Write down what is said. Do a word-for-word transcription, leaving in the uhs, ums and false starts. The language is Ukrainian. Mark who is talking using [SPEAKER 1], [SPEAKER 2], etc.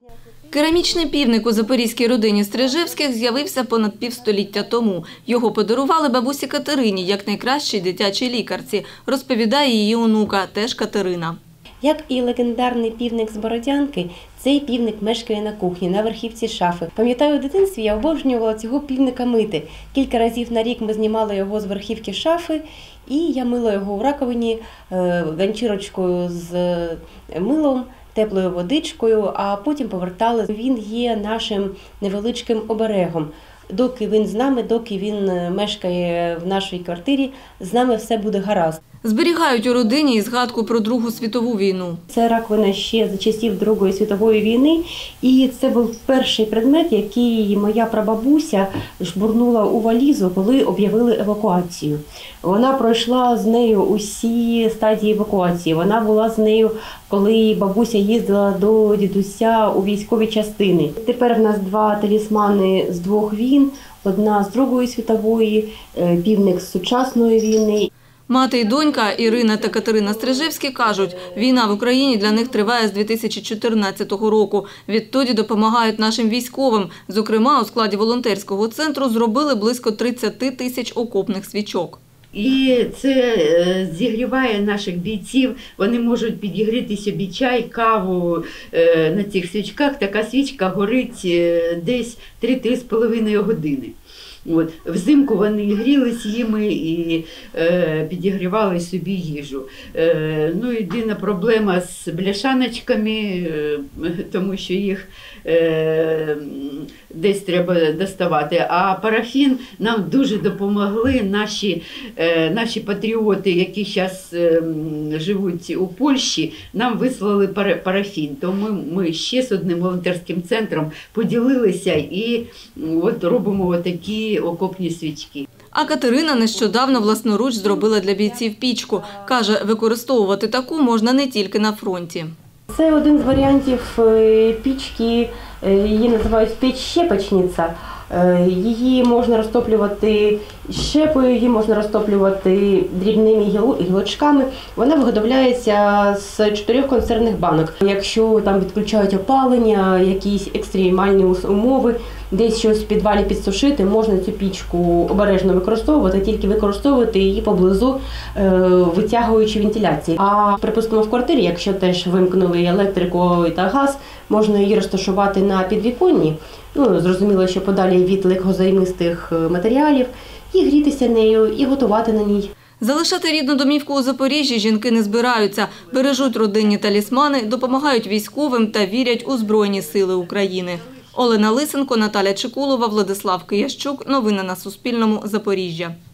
[SPEAKER 1] Керамічний півник у запорізькій родині Стрижевських з'явився понад півстоліття тому. Його подарували бабусі Катерині як найкращій дитячій лікарці, розповідає її онука, теж Катерина.
[SPEAKER 2] Як і легендарний півник з Бородянки, цей півник мешкає на кухні, на верхівці шафи. Пам'ятаю, у дитинстві я обожнювала цього півника мити. Кілька разів на рік ми знімали його з верхівки шафи, і я мила його у раковині ганчірочкою з милом, теплою водичкою, а потім повертали. Він є нашим невеличким оберегом. Доки він з нами, доки він мешкає в нашій квартирі, з нами все буде гаразд.
[SPEAKER 1] Зберігають у родині і згадку про Другу світову війну.
[SPEAKER 2] Це раковина ще за часів Другої світової війни, і це був перший предмет, який моя прабабуся жбурнула у валізу, коли об'явили евакуацію. Вона пройшла з нею усі стадії евакуації. Вона була з нею, коли бабуся їздила до дідуся у військові частини. Тепер в нас два талісмани з двох війн, одна з Другої світової, півник з сучасної війни.
[SPEAKER 1] Мати і донька Ірина та Катерина Стрижевські кажуть, війна в Україні для них триває з дві тисячі чотирнадцятого року. Відтоді допомагають нашим військовим. Зокрема, у складі волонтерського центру зробили близько тридцяти тисяч окопних свічок.
[SPEAKER 3] І це зігріває наших бійців, вони можуть підігріти собі чай, каву на цих свічках. Така свічка горить десь три-три з половиною години. От. Взимку вони грілись їми і е, підігрівали собі їжу. Е, ну, єдина проблема з бляшаночками, е, тому що їх е, десь треба доставати. А парафін нам дуже допомогли наші, е, наші патріоти, які зараз е, живуть у Польщі, нам вислали парафін. Тому ми ще з одним волонтерським центром поділилися і от робимо такі окопні свічки.
[SPEAKER 1] А Катерина нещодавно власноруч зробила для бійців пічку. Каже, використовувати таку можна не тільки на фронті.
[SPEAKER 2] Це один з варіантів пічки, її називають піч-щепочниця. Її можна розтоплювати щепою, її можна розтоплювати дрібними гілочками. Вона виготовляється з чотирьох консервних банок. Якщо там відключають опалення, якісь екстремальні умови, десь щось в підвалі підсушити, можна цю пічку обережно використовувати, тільки використовувати її поблизу, витягуючи вентиляції. А, припустимо, в квартирі, якщо теж вимкнули електрику та газ, можна її розташувати на підвіконні. Ну, зрозуміло, що подалі від легкозаймистих матеріалів, і грітися нею, і готувати на ній.
[SPEAKER 1] Залишати рідну домівку у Запоріжжі жінки не збираються. Бережуть родинні талісмани, допомагають військовим та вірять у Збройні сили України. Олена Лисенко, Наталя Чекулова, Владислав Киящук. Новини на Суспільному. Запоріжжя.